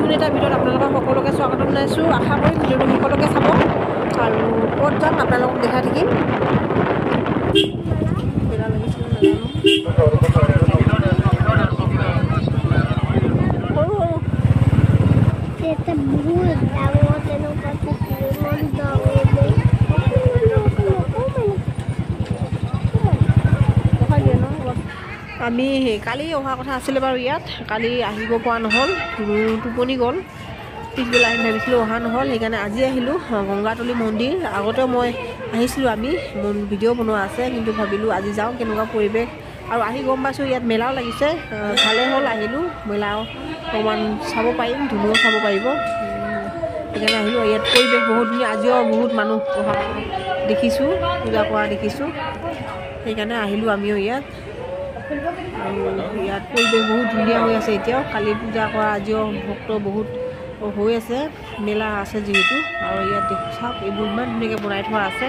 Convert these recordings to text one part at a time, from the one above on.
নতুন এটা ভিডিঅ'ত আপোনালোকক সকলোকে স্বাগতম জনাইছোঁ। আশা কৰিম ভিডিঅ'টো সকলোকে চাব আৰু ক'ত যাম আপোনালোকক দেখাই থাকিম। বেয়া লাগিছিল আমি কালি অহা কথা আছিলে বাৰু ইয়াত কালি আহিব পৰা নহ'ল, টোপনি গ'ল। পিছবেলা আহিম ভাবিছিলোঁ, অহা নহ'ল, সেইকাৰণে আজি আহিলোঁ গংগাতলী মন্দিৰ। আগতেও মই আহিছিলোঁ, আমি ভিডিঅ' বনোৱা আছে, কিন্তু ভাবিলোঁ আজি যাওঁ কেনেকুৱা পৰিৱেশ। আৰু আহি গম পাইছোঁ ইয়াত মেলাও লাগিছে, ভালেই হ'ল আহিলোঁ। মেলাও অকণমান চাব পাৰিম, ধুনুও চাব পাৰিব, সেইকাৰণে আহিলোঁ। ইয়াত পৰিৱেশ বহুত ধুনীয়া, আজিও বহুত মানুহ অহা দেখিছোঁ, পূজা কৰা দেখিছোঁ, সেইকাৰণে আহিলোঁ আমিও ইয়াত। আৰু ইয়াত পৰিৱেশ বহুত ধুনীয়া হৈ আছে এতিয়াও, কালি পূজা কৰা আজিও ভক্ত বহুত হৈ আছে, মেলা আছে যিহেতু। আৰু ইয়াত দেখি চাওক এইবোৰ ইমান ধুনীয়াকৈ বনাই থোৱা আছে।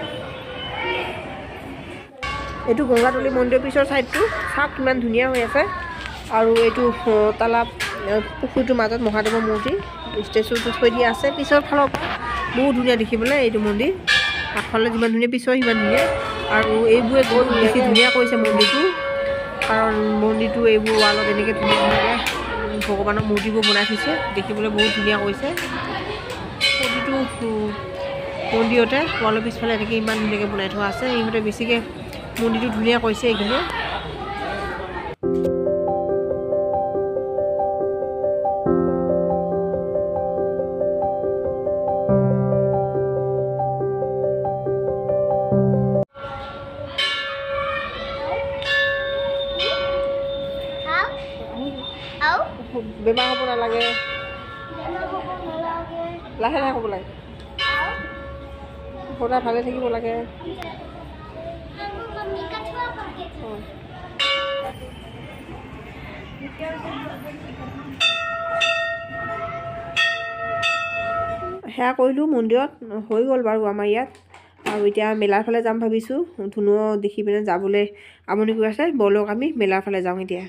এইটো গংগাতলী মন্দিৰৰ পিছৰ ছাইডটো চাওক কিমান ধুনীয়া হৈ আছে। আৰু এইটো তালাব পুখুৰীটোৰ মাজত মহাদেৱৰ মূৰ্তি ষ্টেচুটো থৈ দিয়া আছে। পিছৰ ফালৰ পৰা বহুত ধুনীয়া দেখিবলৈ এইটো মন্দিৰ, আগফালে যিমান ধুনীয়া পিছৰ সিমান ধুনীয়া। আৰু এইবোৰে বহুত বেছি ধুনীয়া কৰিছে মন্দিৰটো, কাৰণ মন্দিৰটো এইবোৰ ৱালত এনেকৈ ধুনীয়া ধুনীয়াকৈ ভগৱানৰ মূৰ্তিবোৰ বনাই থৈছে, দেখিবলৈ বহুত ধুনীয়া কৰিছে। প্ৰতিটো মন্দিৰতে ৱালৰ পিছফালে এনেকৈ ইমান ধুনীয়াকৈ বনাই থোৱা আছে। ইহঁতে বেছিকৈ মন্দিৰটো ধুনীয়া কৰিছে এইখিনি। বেমাৰ হ'ব নালাগে, লাহে লাহে হ'ব লাগে, সদায় ভালে থাকিব লাগে। সেয়া কৰিলোঁ মন্দিৰত, হৈ গ'ল বাৰু আমাৰ ইয়াত। আৰু এতিয়া মেলাৰ ফালে যাম ভাবিছোঁ, ধুনুও দেখি পিনে যাবলৈ আমনি কৰি আছে। ব'লক আমি মেলাৰ ফালে যাওঁ এতিয়া।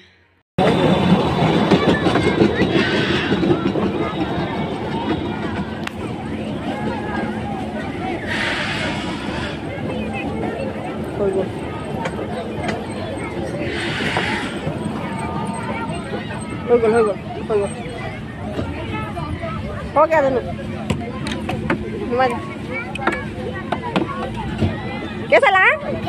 হৈ গ'ল হৈ গ'ল হৈ গ'ল হৈ গ'ল हो गया धनु कैसा लगा?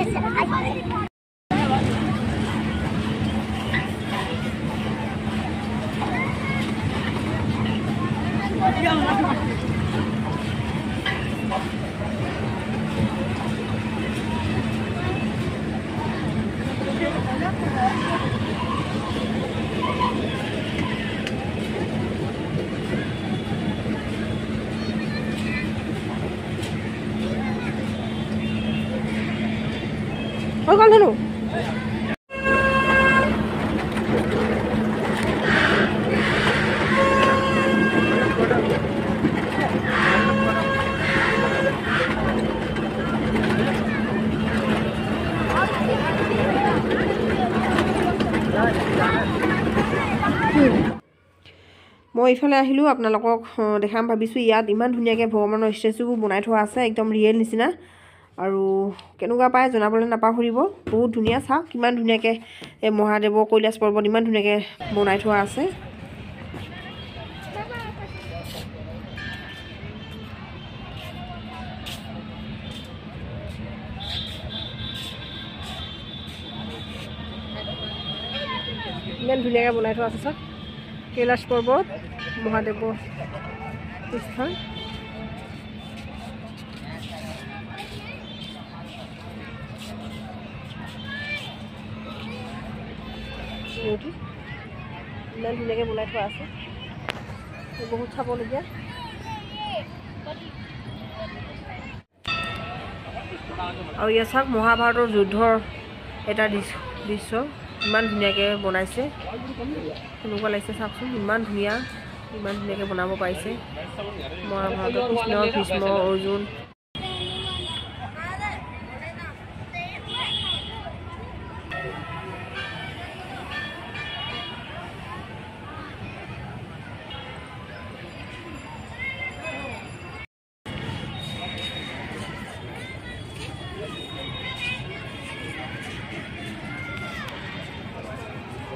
হৈ গ'ল ধনু। মই এইফালে আহিলোঁ, আপোনালোকক দেখাম ভাবিছোঁ। ইয়াত ইমান ধুনীয়াকৈ ভগৱানৰ ষ্টেচুবোৰ বনাই থোৱা আছে, একদম ৰিয়েল নিচিনা। আৰু কেনেকুৱা পায় জনাবলৈ নাপাহৰিব, বহুত ধুনীয়া। চাওক কিমান ধুনীয়াকৈ এই মহাদেৱৰ কৈলাশ পৰ্বত ইমান ধুনীয়াকৈ বনাই থোৱা আছে। ইমান ধুনীয়াকৈ বনাই থোৱা আছে চাওক, কৈলাশ পৰ্বত মহাদেৱৰ স্থান। ইমান ধুনীয়াকৈ বনাই থোৱা আছে, বহুত চাবলগীয়া। আৰু ইয়াত চাওক মহাভাৰতৰ যুদ্ধৰ এটা দৃশ্য ইমান ধুনীয়াকৈ বনাইছে, কেনেকুৱা লাগিছে চাওকচোন। ইমান ধুনীয়া, ইমান ধুনীয়াকৈ বনাব পাৰিছে মহাভাৰতৰ কৃষ্ণ ভীষ্ম অৰ্জুন।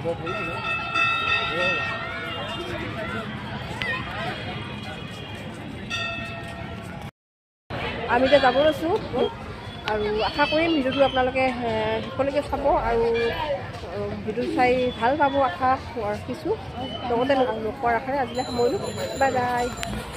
আমি এতিয়া যাব লৈছোঁ আৰু আশা কৰিম ভিডিঅ'টো আপোনালোকে শেষলৈকে চাব আৰু ভিডিঅ'টো চাই ভাল পাব আশা ৰাখিছোঁ লগতে লগ পোৱাৰ আশাৰে আজিলৈ সামৰিলোঁ বাই বাই।